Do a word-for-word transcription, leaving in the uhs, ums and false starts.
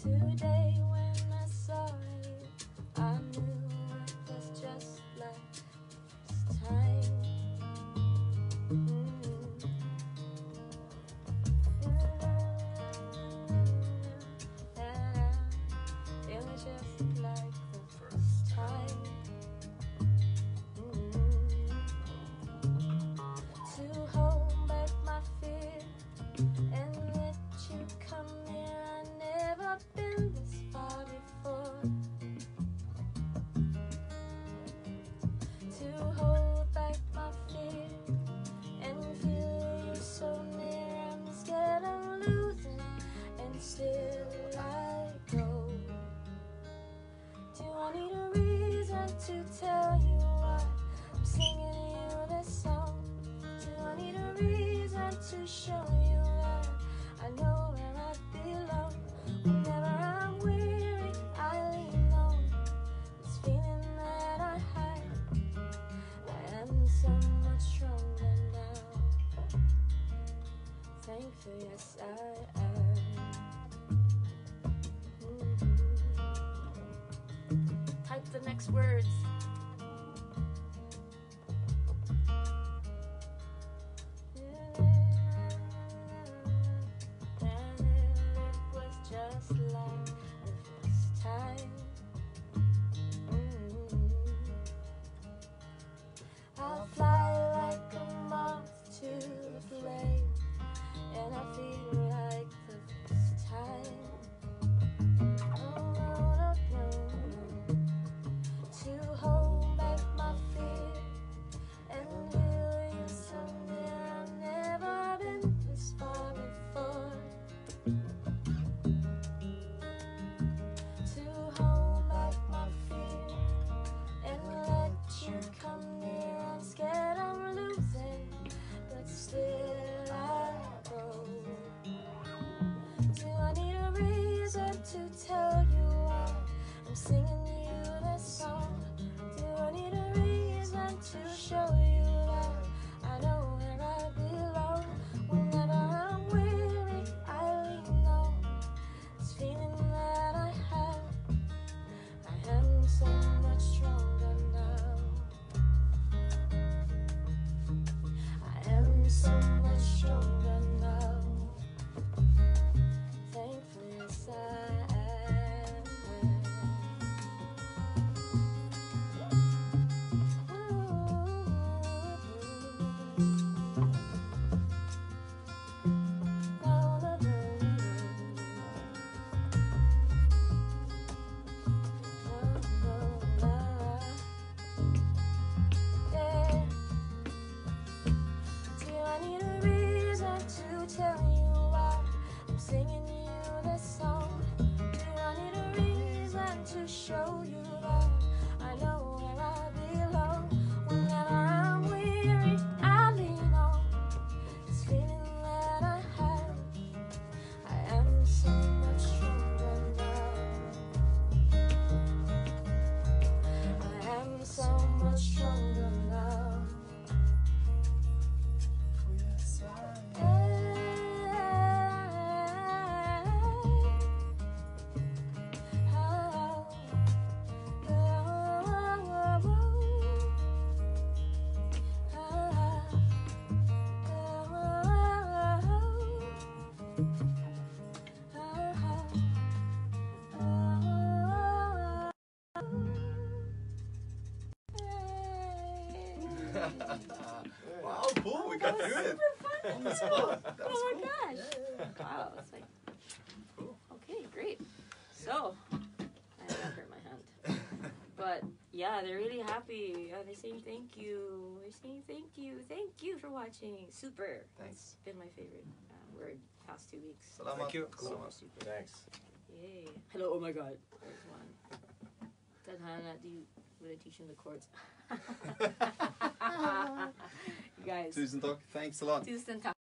Today when I saw you, I knew it was just like this time. Mm-hmm. Yeah, it was just like the first time. Mm-hmm. To hold back my fear and let you come near. I never been this far before. To hold back my fear and feel you so near. I'm scared of losing, and still I go. Do I need a reason to tell you why I'm singing you this song? Do I need a reason to show you that I know where I belong? Whenever I'm weary, I lean on this feeling that I had. I am so much stronger now. Thankfully, yes, I am. Mm-hmm. Type the next words. Just like the first time. Mm-hmm. I'll fly like a moth to the flame, and I feel like the first time. Oh, no, no, no. To hold back my fear and feel you so near. I've never been this far before. To hold back my fear and let you come near. I'm scared I'm losing, but still I go. Do I need a reason to tell you why I'm singing you this song? Do I need a reason to show you that I know where I belong? Whenever I'm weary, I lean on this feeling that I have. I am so much stronger now. I am so much stronger now. Thankfully, yes, I am. No, no, no, no, no, yeah. Do I need a reason to tell you why I'm singing you this song? Do I need a reason to show you that I know where I belong? Whenever I'm weary, I lean on this feeling that I have. I am so much stronger now. I am so much stronger now. Wow, cool, we got through it. Oh my gosh. Wow, it's like, Cool. okay, great. So, I have hurt my hand. But yeah, they're really happy. Uh, they're saying thank you. They're saying thank you. Thank you for watching. Super. Thanks. It's been my favorite uh, word past two weeks. Salamat. Thank you. Super, Salamat. super. Thanks. Yay. Hello, oh my god. There's one. Tadhana, do you want to teach him the chords? You guys. Tusen takk. Thanks a lot. Tusen tack.